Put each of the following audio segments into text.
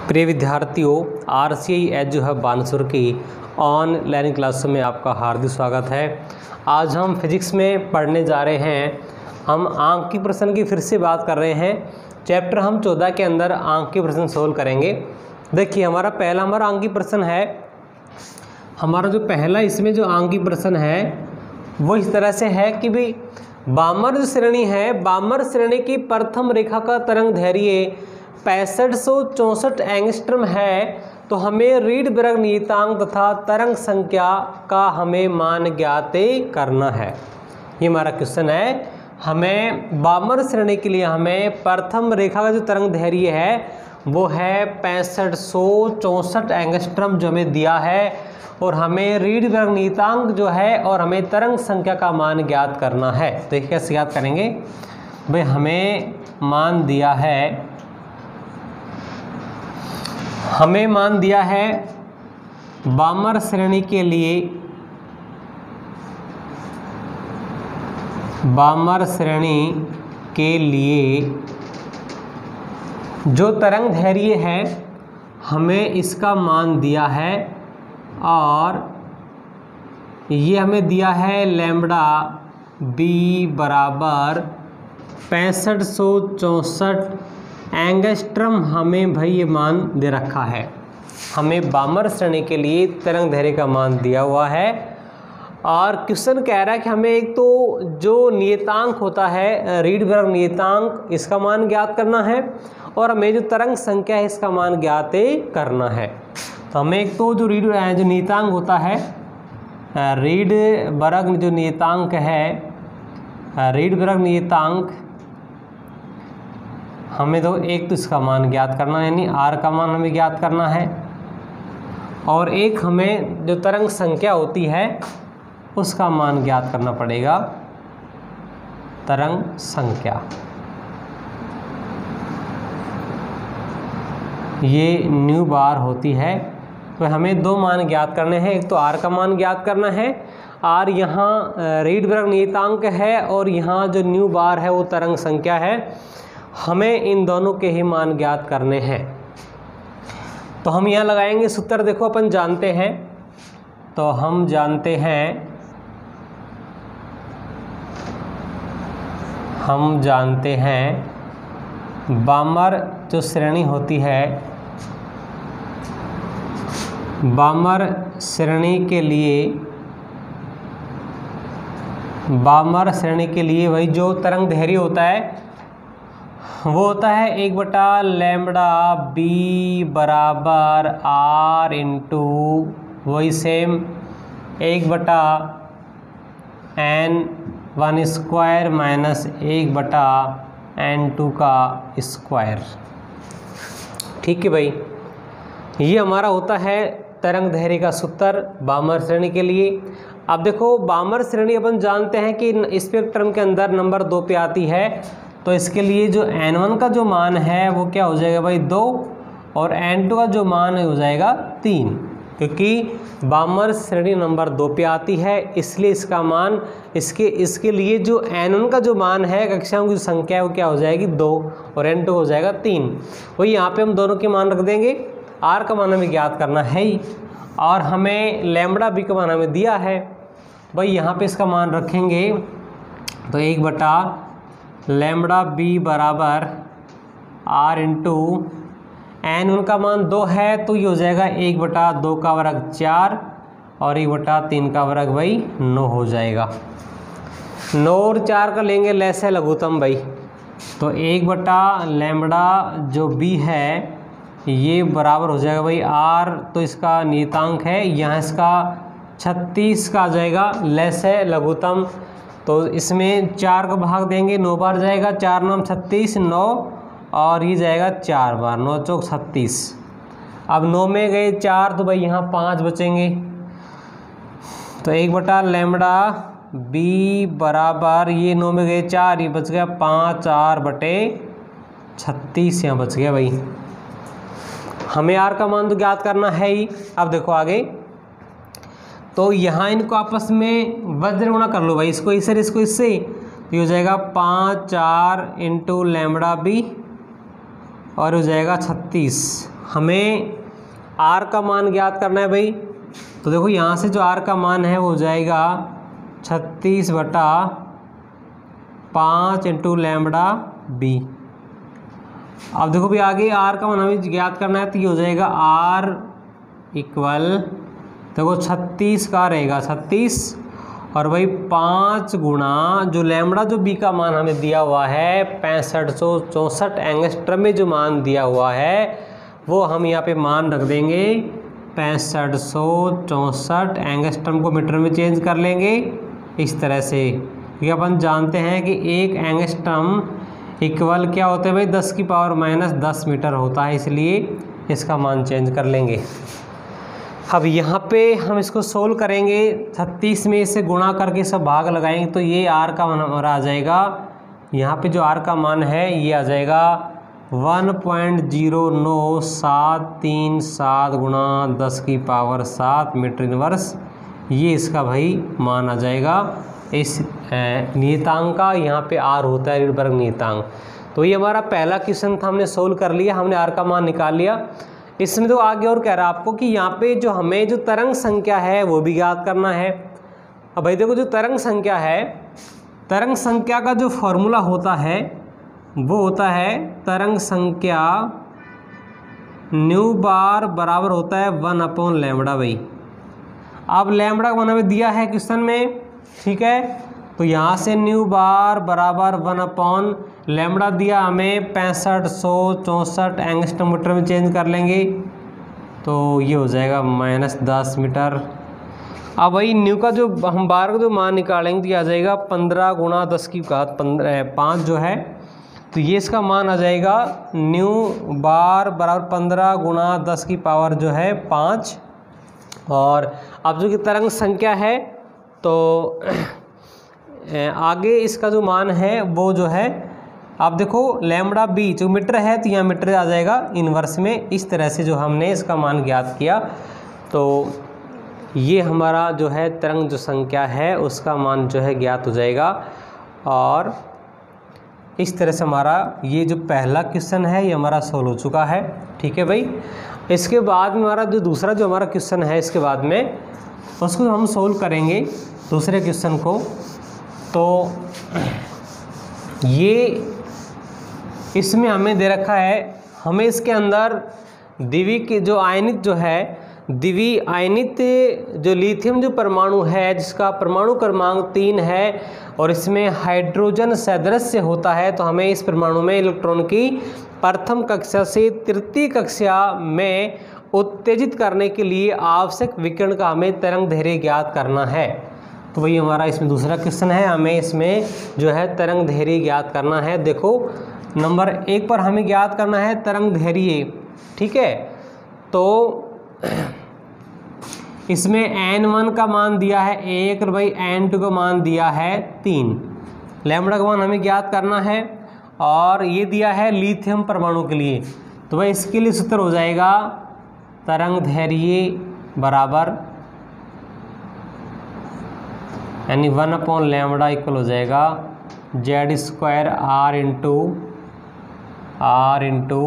प्रिय विद्यार्थियों, RCI एजु hub Bansur की ऑनलाइन क्लासों में आपका हार्दिक स्वागत है। आज हम फिजिक्स में पढ़ने जा रहे हैं। हम अंक की प्रश्न की फिर से बात कर रहे हैं। चैप्टर हम 14 के अंदर अंक की प्रश्न सोल्व करेंगे। देखिए हमारा अंक की प्रश्न है। हमारा जो पहला इसमें जो अंक की प्रश्न है वो इस तरह से है कि भाई बामर श्रेणी है, बामर श्रेणी की प्रथम रेखा का तरंग दैर्घ्य 6564 एंगस्ट्रम है, तो हमें रीड-बर्ग नियतांक तथा तरंग संख्या का हमें मान ज्ञात करना है। ये हमारा क्वेश्चन है। हमें बामर श्रेणी के लिए हमें प्रथम रेखा का जो तरंग दैर्घ्य है वो है 6564 एंगस्ट्रम जो हमें दिया है, और हमें रीड-बर्ग नियतांक जो है और हमें तरंग संख्या का मान ज्ञात करना है। तो ये कैसे याद करेंगे भाई, हमें मान दिया है, हमें मान दिया है बामर श्रेणी के लिए, बामर श्रेणी के लिए जो तरंग दैर्घ्य है हमें इसका मान दिया है, और ये हमें दिया है लैम्ब्डा बी बराबर 6564 एंगस्ट्रम। हमें भाई ये मान दे रखा है। हमें बामर श्रेणी के लिए तरंग दैर्घ्य का मान दिया हुआ है, और क्वेश्चन कह रहा है कि हमें एक तो जो नियतांक होता है रीड-बर्ग नियतांक, इसका मान ज्ञात करना है, और हमें जो तरंग संख्या है इसका मान ज्ञात करना है। तो हमें एक तो जो जो नियतांक होता है रीड-बर्ग जो नियतांक है, रीड-बर्ग नियतांक हमें तो एक तो इसका मान ज्ञात करना है, यानी R का मान हमें ज्ञात करना है, और एक हमें जो तरंग संख्या होती है उसका मान ज्ञात करना पड़ेगा, तरंग संख्या। ये न्यू बार होती है। तो हमें दो मान ज्ञात करने हैं। एक तो R का मान ज्ञात करना है, R यहाँ रीड-बर्ग नियतांक है, और यहाँ जो न्यू बार है वो तरंग संख्या है। हमें इन दोनों के ही मान ज्ञात करने हैं। तो हम यहाँ लगाएंगे सूत्र। देखो अपन जानते हैं, तो हम जानते हैं, हम जानते हैं बामर जो श्रेणी होती है, बामर श्रेणी के लिए, बामर श्रेणी के लिए वही जो तरंग दैर्घ्य होता है वो होता है 1 लैम्ब्डा बी बराबर R इंटू वही same 1 N1 square minus 1 N2 का स्क्वायर। ठीक है भाई, ये हमारा होता है तरंग दैर्घ्य का सूत्र बामर श्रेणी के लिए। अब देखो बामर श्रेणी अपन जानते हैं कि स्पेक्ट्रम के अंदर नंबर 2 पे आती है, तो इसके लिए जो N1 का जो मान है वो क्या हो जाएगा भाई 2, और N2 का जो मान है हो जाएगा 3, क्योंकि बामर श्रेणी नंबर 2 पे आती है, इसलिए इसका मान इसके लिए जो N1 का जो मान है कक्षाओं की संख्या है वो क्या हो जाएगी 2, और N2 हो जाएगा 3। वही यहाँ पे हम दोनों के मान रख देंगे। R का मान हमें ज्ञात करना है ही, और हमें लैम्ब्डा बी का मान हमें दिया है भाई, यहाँ पे इसका मान रखेंगे तो 1 लैम्ब्डा बी बराबर R इंटू एन उनका मान 2 है, तो ये हो जाएगा 1/2 का वर्ग 4, और 1/3 का वर्ग भाई 9 हो जाएगा। 9 और 4 का लेंगे लैस है लघुत्तम भाई, तो 1 लैम्ब्डा जो बी है ये बराबर हो जाएगा भाई R, तो इसका नियतांक है, यहाँ इसका 36 का आ जाएगा, लैस है लघुत्तम, तो इसमें 4 का भाग देंगे, 9 बार जाएगा, 4 9 36 9, और ये जाएगा 4 बार, 9 चौक 36। अब 9 में गए 4, तो भाई यहाँ 5 बचेंगे, तो 1 लैम्ब्डा बी बराबर ये 9 में गए 4, ये बच गया 5 4/36 यहाँ बच गया भाई। हमें R का मान तो ज्ञात करना है ही। अब देखो आगे, तो यहाँ इनको आपस में वज्र गुणा कर लो भाई, इसको इससे, तो ये हो जाएगा 5 4 इंटू लैम्ब्डा बी और हो जाएगा 36। हमें आर का मान ज्ञात करना है भाई। तो देखो यहाँ से जो आर का मान है वो हो जाएगा 36/5 इंटू लैम्बडा बी। अब देखो भाई आगे आर का मान हमें ज्ञात करना है, तो ये हो जाएगा आर इक्वल, देखो 36 का रहेगा 36 और भाई 5 गुणा जो लैम्बडा जो बी का मान हमें दिया हुआ है 6564 एंगस्ट्रम में जो मान दिया हुआ है वो हम यहाँ पे मान रख देंगे 6564 एंगस्ट्रम को मीटर में चेंज कर लेंगे इस तरह से, क्योंकि अपन जानते हैं कि एक एंगस्ट्रम इक्वल क्या होता है भाई 10⁻⁻10 मीटर होता है, इसलिए इसका मान चेंज कर लेंगे। अब यहाँ पे हम इसको सोल्व करेंगे, 36 में इसे गुणा करके सब भाग लगाएंगे तो ये आर का मान हमारा आ जाएगा, यहाँ पे जो आर का मान है ये आ जाएगा 1.09737 गुणा 10⁻7 मीटर इनवर्स, ये इसका भाई मान आ जाएगा। इस नियतांक का यहाँ पे आर होता है रीडबर्ग नियतांक। तो ये हमारा पहला क्वेश्चन था, हमने सोल्व कर लिया, हमने आर का मान निकाल लिया। इसमें तो आगे और कह रहा है आपको कि यहाँ पे जो हमें जो तरंग संख्या है वो भी ज्ञात करना है। अब भाई देखो जो तरंग संख्या है, तरंग संख्या का जो फॉर्मूला होता है वो होता है तरंग संख्या न्यू बार बराबर होता है 1/λ भाई। अब लैम्बडा का मान हमें दिया है क्वेश्चन में, ठीक है, तो यहाँ से न्यू बार बराबर 1/λ दिया हमें 6564 एंगस्ट्रम मीटर में चेंज कर लेंगे तो ये हो जाएगा -10 मीटर। अब भाई न्यू का जो हम बार का जो मान निकालेंगे तो ये आ जाएगा 15 गुणा 10⁵ जो है, तो ये इसका मान आ जाएगा न्यू बार बराबर 15 गुणा 10⁵ और अब जो कि तरंग संख्या है तो आगे इसका जो मान है वो जो है, आप देखो लैम्बडा बी जो मीटर है तो यहाँ मीटर आ जाएगा इन्वर्स में, इस तरह से जो हमने इसका मान ज्ञात किया तो ये हमारा जो है तरंग जो संख्या है उसका मान जो है ज्ञात हो जाएगा। और इस तरह से हमारा ये जो पहला क्वेश्चन है ये हमारा सोल्व हो चुका है, ठीक है भाई। इसके बाद में हमारा जो दूसरा जो हमारा क्वेश्चन है इसके बाद में उसको हम सोल्व करेंगे दूसरे क्वेश्चन को। तो ये इसमें हमें दे रखा है, हमें इसके अंदर द्विवी के जो आयनित जो है द्विवी आयनित जो लिथियम जो परमाणु है जिसका परमाणु क्रमांक 3 है और इसमें हाइड्रोजन सादृश्य होता है, तो हमें इस परमाणु में इलेक्ट्रॉन की प्रथम कक्षा से तृतीय कक्षा में उत्तेजित करने के लिए आवश्यक विकिरण का हमें तरंग दैर्घ्य ज्ञात करना है। तो वही हमारा इसमें दूसरा क्वेश्चन है, हमें इसमें जो है तरंग दैर्घ्य ज्ञात करना है। देखो नंबर 1 पर हमें ज्ञात करना है तरंग दैर्घ्य, ठीक है, तो इसमें n1 का मान दिया है 1 और भाई n2 का मान दिया है 3, लैम्बडा का मान हमें ज्ञात करना है और ये दिया है लिथियम परमाणु के लिए, तो भाई इसके लिए सूत्र हो जाएगा तरंग दैर्घ्य बराबर यानी 1/λ इक्वल हो जाएगा Z² R इंटू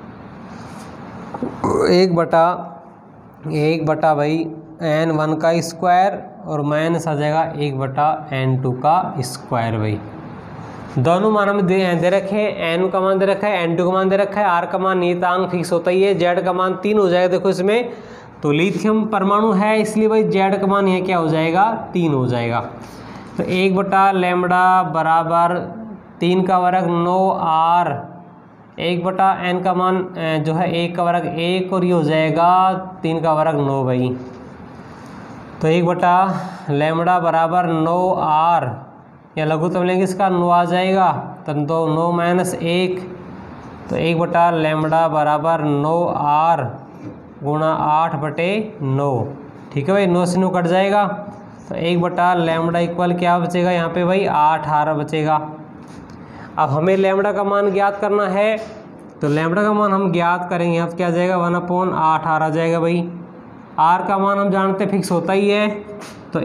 1/1 भाई n1 का स्क्वायर और माइनस आ जाएगा 1/n2 का स्क्वायर भाई। दोनों मान हमें दे रखे हैं, n का मान दे रखा है, n2 का मान दे रखा है, r का मान नियतांक फिक्स होता ही है, z का मान 3 हो जाएगा। देखो इसमें तो लिथियम परमाणु है इसलिए भाई z का मान यहाँ क्या हो जाएगा 3 हो जाएगा। तो 1/λ बराबर 3 का वर्ग 9r 1/n का मान जो है 1 का वर्ग 1 और ये हो जाएगा 3 का वर्ग 9 भाई। तो 1/λ बराबर 9r या लघुत्तम लेंगे इसका 9 आ जाएगा, तो 9 - 1 तो 1/λ बराबर 9r गुणा 8/9, ठीक है भाई, 9 से 9 कट जाएगा तो 1/λ इक्वल क्या बचेगा यहाँ पे भाई 8r बचेगा। अब हमें लैम्बडा का मान ज्ञात करना है, तो लैम्बडा का मान हम ज्ञात करेंगे, यहाँ क्या आ जाएगा 1/8r आ जाएगा भाई। r का मान हम जानते फिक्स होता ही है, तो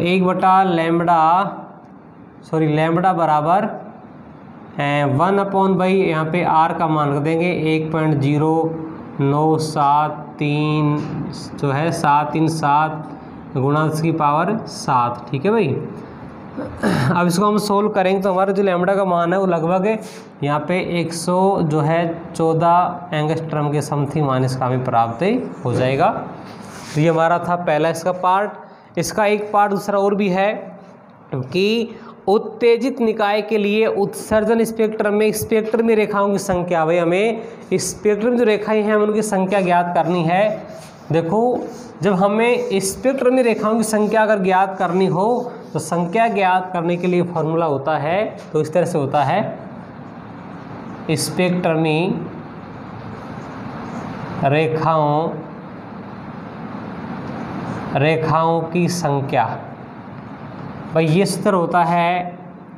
1/λ लैम्बडा बराबर 1 भाई यहाँ पे r का मान रख देंगे 1.09 9 7 3 जो है 7 3 7 गुणा 10 की पावर 7। ठीक है भाई। अब इसको हम सोल्व करेंगे तो हमारा जो लैम्बडा का मान है वो लगभग यहाँ पे 100 जो है 14 एंगस्ट्रम के समथिंग मान इसका हमें प्राप्त हो जाएगा। तो ये हमारा था पहला इसका पार्ट। इसका एक पार्ट दूसरा और भी है कि उत्तेजित निकाय के लिए उत्सर्जन स्पेक्ट्रम में रेखाओं की संख्या, भाई हमें स्पेक्ट्रम जो रेखाएं हैं उनकी संख्या ज्ञात करनी है। देखो जब हमें स्पेक्ट्रम में रेखाओं की संख्या अगर ज्ञात करनी हो तो संख्या ज्ञात करने के लिए फॉर्मूला होता है, तो इस तरह से होता है स्पेक्ट्रमी रेखाओं की संख्या। भाई ये सूत्र होता है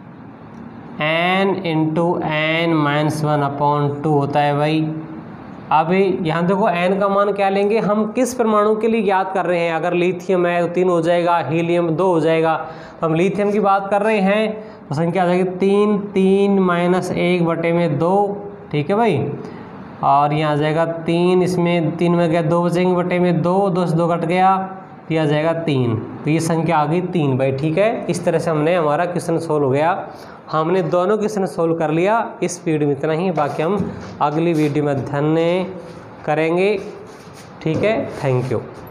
n × n-1/2 होता है भाई। अब यहाँ देखो n का मान क्या लेंगे, हम किस परमाणु के लिए ज्ञात कर रहे हैं। अगर लिथियम है तो 3 हो जाएगा, हीलियम 2 हो जाएगा। तो हम लिथियम की बात कर रहे हैं तो संख्या आ जाएगी 3 3 - 1/2। ठीक है भाई। और यहाँ आ जाएगा 3, इसमें 3 में गया 2 बचेंगे बटे में 2, 2 से 2 कट गया, तो आ जाएगा 3। तो ये संख्या आ गई 3 भाई। ठीक है। इस तरह से हमने हमारा क्वेश्चन सोल्व हो गया। हमने दोनों क्वेश्चन सोल्व कर लिया। इस वीडियो में इतना ही, बाकी हम अगली वीडियो में अध्ययन करेंगे। ठीक है। Thank you.